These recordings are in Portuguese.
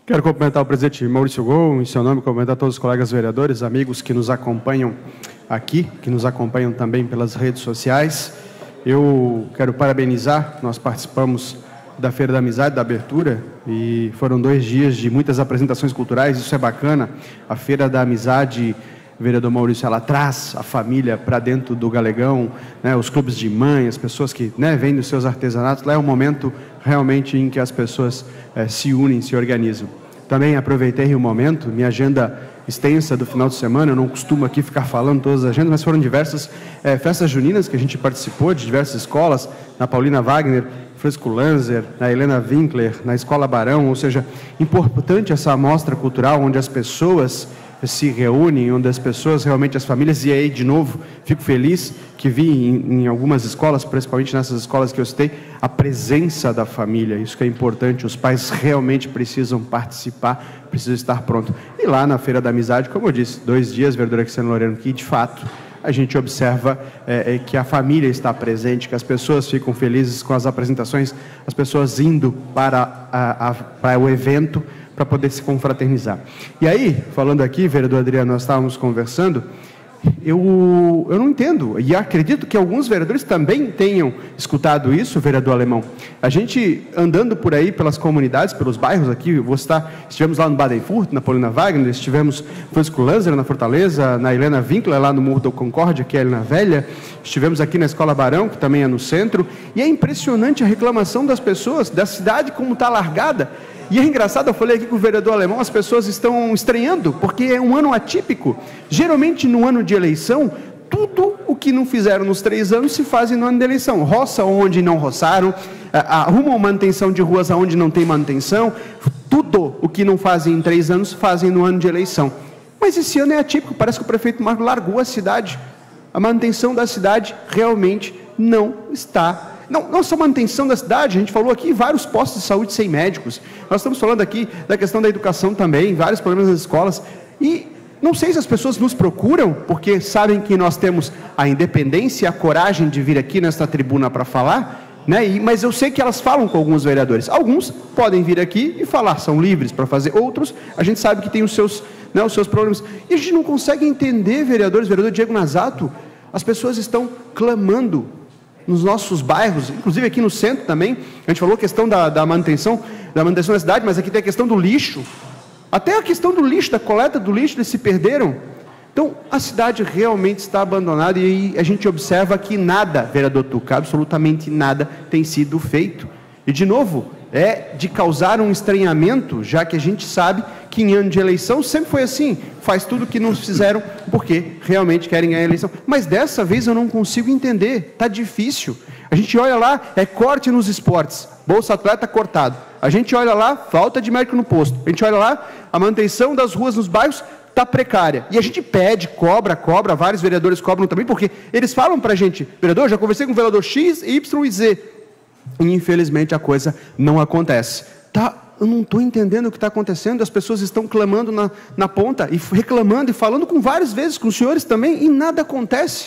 Quero cumprimentar o presidente Maurício Gol, em seu nome, cumprimentar todos os colegas vereadores, amigos que nos acompanham aqui, que nos acompanham também pelas redes sociais. Eu quero parabenizar, nós participamos da Feira da Amizade, da abertura, e foram 2 dias de muitas apresentações culturais, isso é bacana. A Feira da Amizade, vereador Maurício, ela traz a família para dentro do Galegão, né, os clubes de mãe, as pessoas que, né, vêm dos seus artesanatos. Lá é um momento realmente em que as pessoas se unem, se organizam. Também aproveitei o momento, minha agenda extensa do final de semana, eu não costumo aqui ficar falando todas as agendas, mas foram diversas festas juninas que a gente participou, de diversas escolas, na Paulina Wagner, Francisco Lanzer, na Helena Winkler, na Escola Barão, ou seja, importante essa amostra cultural onde as pessoas se reúnem, onde as pessoas, realmente as famílias, e aí de novo, fico feliz que vi em algumas escolas, principalmente nessas escolas que eu citei, a presença da família, isso que é importante, os pais realmente precisam participar, precisam estar prontos. E lá na Feira da Amizade, como eu disse, 2 dias, vereadora Cristiano Loreno, que de fato a gente observa que a família está presente, que as pessoas ficam felizes com as apresentações, as pessoas indo para o evento, para poder se confraternizar. E aí, falando aqui, vereador Adriano, nós estávamos conversando, eu não entendo, e acredito que alguns vereadores também tenham escutado isso, vereador Alemão. A gente andando por aí pelas comunidades, pelos bairros aqui, estivemos lá no Baden-Furt, na Paulina Wagner, estivemos no Francisco Lanzer, na Fortaleza, na Helena Winkler, lá no Morro da Concórdia, que é ali na Velha, estivemos aqui na Escola Barão, que também é no centro, e é impressionante a reclamação das pessoas, da cidade como está largada. E é engraçado, eu falei aqui com o vereador Alemão, as pessoas estão estranhando, porque é um ano atípico. Geralmente, no ano de eleição, tudo o que não fizeram nos 3 anos se faz no ano de eleição. Roça onde não roçaram, arrumam manutenção de ruas onde não tem manutenção, tudo o que não fazem em 3 anos, fazem no ano de eleição. Mas esse ano é atípico, parece que o prefeito Marco largou a cidade. A manutenção da cidade realmente não está. Não só manutenção da cidade, a gente falou aqui vários postos de saúde sem médicos, nós estamos falando aqui da questão da educação também, vários problemas nas escolas, e não sei se as pessoas nos procuram, porque sabem que nós temos a independência e a coragem de vir aqui nesta tribuna para falar, né? Mas eu sei que elas falam com alguns vereadores, alguns podem vir aqui e falar, são livres para fazer, outros, a gente sabe que tem os seus problemas, e a gente não consegue entender, vereador Diego Nazato, as pessoas estão clamando nos nossos bairros, inclusive aqui no centro também, a gente falou a questão da manutenção da cidade, mas aqui tem a questão do lixo, até a questão do lixo, da coleta do lixo, eles se perderam. Então, a cidade realmente está abandonada e aí a gente observa que nada, vereador Tuca, absolutamente nada tem sido feito. E, de novo, é de causar um estranhamento, já que a gente sabe que em ano de eleição sempre foi assim, faz tudo o que não fizeram porque realmente querem ganhar a eleição. Mas dessa vez eu não consigo entender, está difícil. A gente olha lá, é corte nos esportes, Bolsa Atleta cortado. A gente olha lá, falta de médico no posto. A gente olha lá, a manutenção das ruas nos bairros está precária. E a gente pede, cobra, vários vereadores cobram também, porque eles falam para a gente, vereador, já conversei com o vereador X, Y e Z. E infelizmente a coisa não acontece. Eu não estou entendendo o que está acontecendo, as pessoas estão clamando na ponta, e reclamando e falando com várias vezes, com os senhores também, e nada acontece.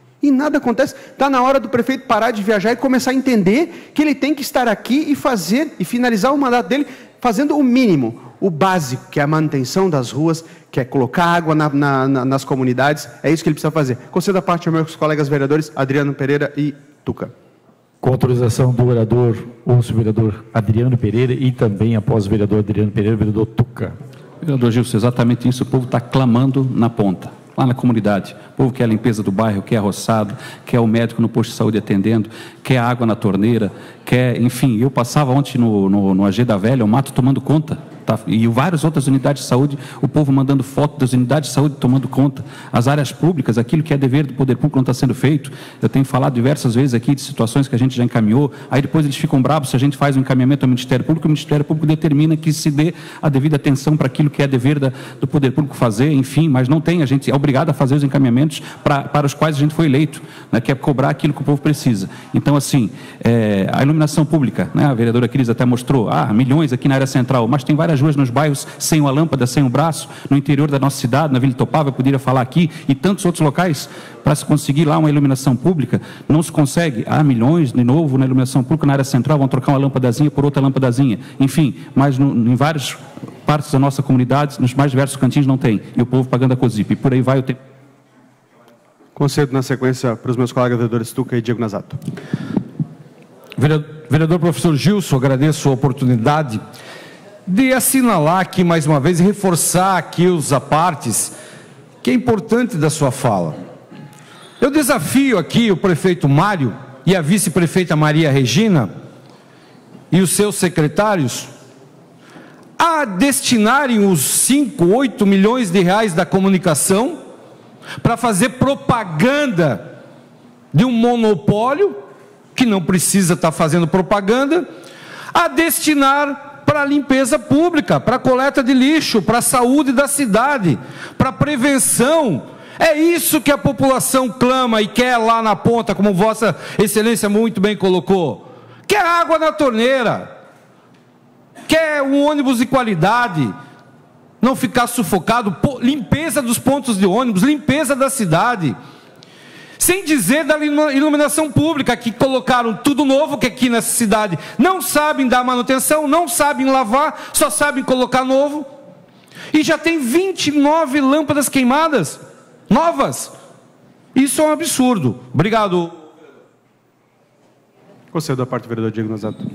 Está na hora do prefeito parar de viajar e começar a entender que ele tem que estar aqui e fazer, e finalizar o mandato dele, fazendo o mínimo, o básico, que é a manutenção das ruas, que é colocar água nas comunidades, é isso que ele precisa fazer. Concedo a parte aos meus colegas vereadores, Adriano Pereira e Tuca. Com autorização do vereador, ouço o vereador Adriano Pereira e também após o vereador Adriano Pereira, o vereador Tuca. Vereador Gilson, exatamente isso, o povo está clamando na ponta, lá na comunidade. O povo quer a limpeza do bairro, quer roçado, quer o médico no posto de saúde atendendo, quer água na torneira, quer, enfim, eu passava ontem no AG da Velha, o mato tomando conta. Tá? E várias outras unidades de saúde, o povo mandando foto das unidades de saúde tomando conta, as áreas públicas, aquilo que é dever do poder público não está sendo feito. Eu tenho falado diversas vezes aqui de situações que a gente já encaminhou, aí depois eles ficam bravos se a gente faz um encaminhamento ao Ministério Público, o Ministério Público determina que se dê a devida atenção para aquilo que é dever do poder público fazer, enfim, mas não tem, a gente é obrigado a fazer os encaminhamentos para os quais a gente foi eleito, né, que é cobrar aquilo que o povo precisa. Então, assim, a iluminação pública, né, a vereadora Cris até mostrou, milhões aqui na área central, mas tem várias ruas nos bairros sem uma lâmpada, sem um braço, no interior da nossa cidade, na Vila Itopava, eu poderia falar aqui, e tantos outros locais, para se conseguir lá uma iluminação pública, não se consegue, milhões de novo na iluminação pública na área central, vão trocar uma lâmpadazinha por outra lâmpadazinha, enfim, mas em vários partes da nossa comunidade, nos mais diversos cantinhos não tem, e o povo pagando a COSIP, e por aí vai o tempo. Concedo na sequência para os meus colegas vereadores Tuca e Diego Nazato. Vereador professor Gilson, agradeço a oportunidade de assinalar aqui mais uma vez e reforçar aqui os apartes que é importante da sua fala. Eu desafio aqui o prefeito Mário e a vice-prefeita Maria Regina e os seus secretários a destinarem os 5, 8 milhões de reais da comunicação para fazer propaganda de um monopólio, que não precisa estar fazendo propaganda, a destinar para a limpeza pública, para a coleta de lixo, para a saúde da cidade, para a prevenção. É isso que a população clama e quer lá na ponta, como Vossa Excelência muito bem colocou. Quer água na torneira, quer um ônibus de qualidade, não ficar sufocado, limpeza dos pontos de ônibus, limpeza da cidade. Sem dizer da iluminação pública, que colocaram tudo novo, que aqui nessa cidade não sabem dar manutenção, não sabem lavar, só sabem colocar novo. E já tem 29 lâmpadas queimadas, novas. Isso é um absurdo. Obrigado. Concedo a parte do vereador Diego Nazato.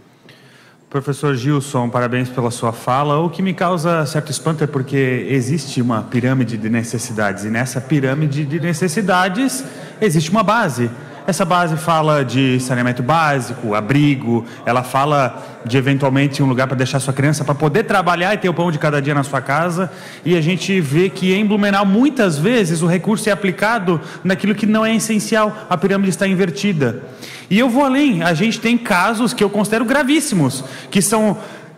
Professor Gilson, parabéns pela sua fala. O que me causa certo espanto é porque existe uma pirâmide de necessidades, e nessa pirâmide de necessidades existe uma base. Essa base fala de saneamento básico, abrigo, ela fala de eventualmente um lugar para deixar sua criança para poder trabalhar e ter o pão de cada dia na sua casa. E a gente vê que em Blumenau muitas vezes o recurso é aplicado naquilo que não é essencial, a pirâmide está invertida. E eu vou além, a gente tem casos que eu considero gravíssimos, que são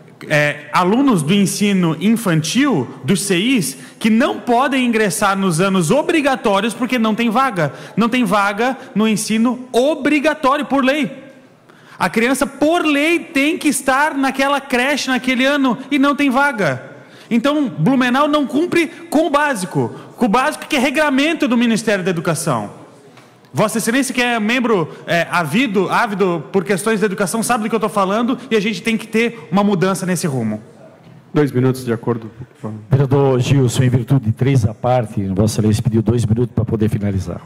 alunos do ensino infantil, dos CIs, que não podem ingressar nos anos obrigatórios porque não tem vaga. Não tem vaga no ensino obrigatório por lei. A criança, por lei, tem que estar naquela creche naquele ano e não tem vaga. Então, Blumenau não cumpre com o básico que é regramento do Ministério da Educação. Vossa Excelência, que é membro ávido por questões da educação, sabe do que eu estou falando, e a gente tem que ter uma mudança nesse rumo. 2 minutos, de acordo. Vereador Gilson, em virtude de 3 à parte, Vossa Excelência pediu 2 minutos para poder finalizar.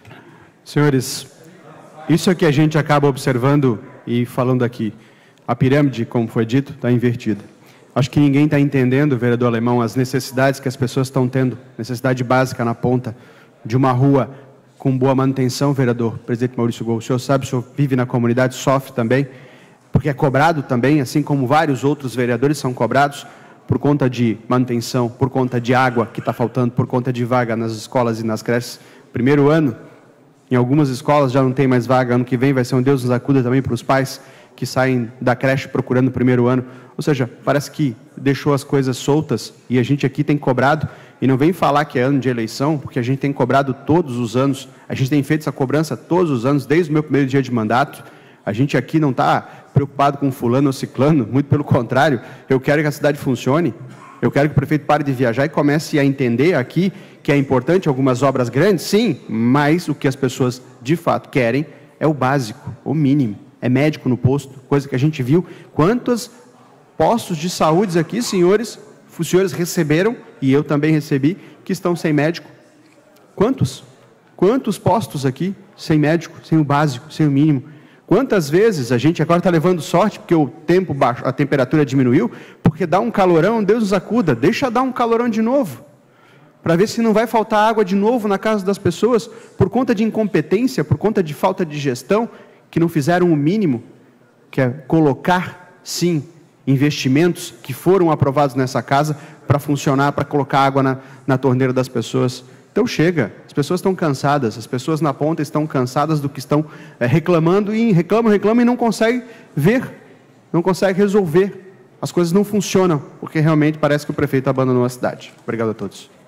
Senhores, isso é que a gente acaba observando e falando aqui. A pirâmide, como foi dito, está invertida. Acho que ninguém está entendendo, vereador Alemão, as necessidades que as pessoas estão tendo. Necessidade básica na ponta de uma rua com boa manutenção, vereador, presidente Maurício Gol. O senhor sabe, o senhor vive na comunidade, sofre também, porque é cobrado também, assim como vários outros vereadores são cobrados por conta de manutenção, por conta de água que está faltando, por conta de vaga nas escolas e nas creches. Primeiro ano, em algumas escolas já não tem mais vaga, ano que vem vai ser um Deus nos acuda também para os pais que saem da creche procurando o primeiro ano. Ou seja, parece que deixou as coisas soltas e a gente aqui tem cobrado. E não vem falar que é ano de eleição, porque a gente tem cobrado todos os anos, a gente tem feito essa cobrança todos os anos, desde o meu primeiro dia de mandato. A gente aqui não está preocupado com fulano ou ciclano, muito pelo contrário, eu quero que a cidade funcione, eu quero que o prefeito pare de viajar e comece a entender aqui que é importante algumas obras grandes, sim, mas o que as pessoas de fato querem é o básico, o mínimo, é médico no posto, coisa que a gente viu. Quantos postos de saúde aqui, senhores, os senhores receberam, e eu também recebi, que estão sem médico? Quantos? Quantos postos aqui sem médico, sem o básico, sem o mínimo? Quantas vezes a gente agora está levando sorte, porque o tempo baixo, a temperatura diminuiu, porque dá um calorão, Deus nos acuda, deixa dar um calorão de novo, para ver se não vai faltar água de novo na casa das pessoas, por conta de incompetência, por conta de falta de gestão, que não fizeram o mínimo, que é colocar, sim, investimentos que foram aprovados nessa casa para funcionar, para colocar água na torneira das pessoas. Então chega, as pessoas estão cansadas, as pessoas na ponta estão cansadas do que estão reclamando, e reclamam e não conseguem ver, não conseguem resolver. As coisas não funcionam, porque realmente parece que o prefeito abandonou a cidade. Obrigado a todos.